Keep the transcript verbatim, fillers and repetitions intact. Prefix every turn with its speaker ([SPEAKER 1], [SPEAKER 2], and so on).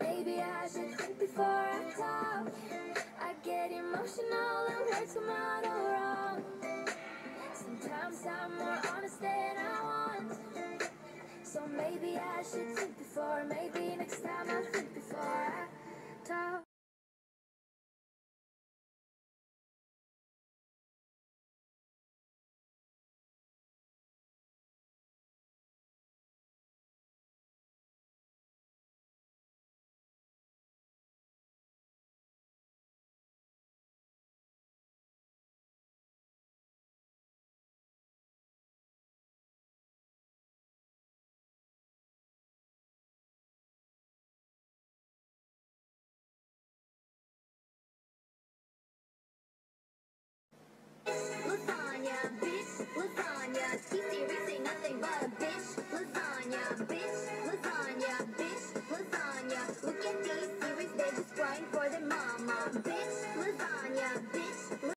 [SPEAKER 1] maybe I should think before I talk. I get emotional and words come out all wrong. Sometimes I'm more honest than I want. So maybe I should think before, maybe next time I'll think before I talk. Lasagna, bitch, lasagna. T-Series ain't nothing but a bitch. Lasagna, bitch, lasagna, bitch, lasagna. Look at these series, they just crying for their mama. Bitch,